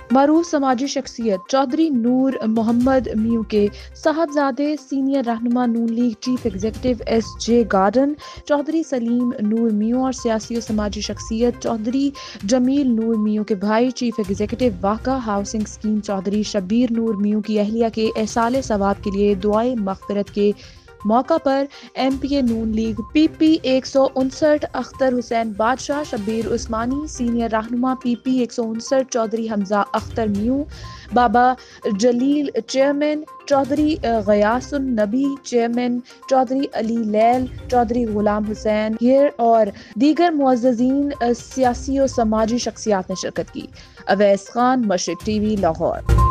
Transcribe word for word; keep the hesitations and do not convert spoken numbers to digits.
معروف سماجی شخصیت چودھری نور محمد میو کے صاحبزادے سینئر رہنما Noon League chief executive S J garden Chaudhry Saleem Noor Mayo اور سیاسی و سماجی شخصیت چودھری جمیل نور میو کے بھائی چیف ایگزیکٹو واقع ہاؤسنگ اسکیم چودھری شبیر نور میو کی اہلیہ کے ایصال ثواب کے لیے دعائے مغفرت کے موقع پر ایم پی اے نون لیگ پی پی ایک سو انسٹھ اختر حسین بادشاہ شبیر عثمانی سینئر رہنما پی پی ایک سو انسٹھ چودھری حمزہ اختر میو بابا جلیل چیئرمین چودھری غیاث النبی چیئرمین چودھری علی لیل چودھری غلام حسین ہیر اور دیگر معززین سیاسی و سماجی شخصیات نے شرکت کی۔ اویس خان، مشرق ٹی وی، لاہور۔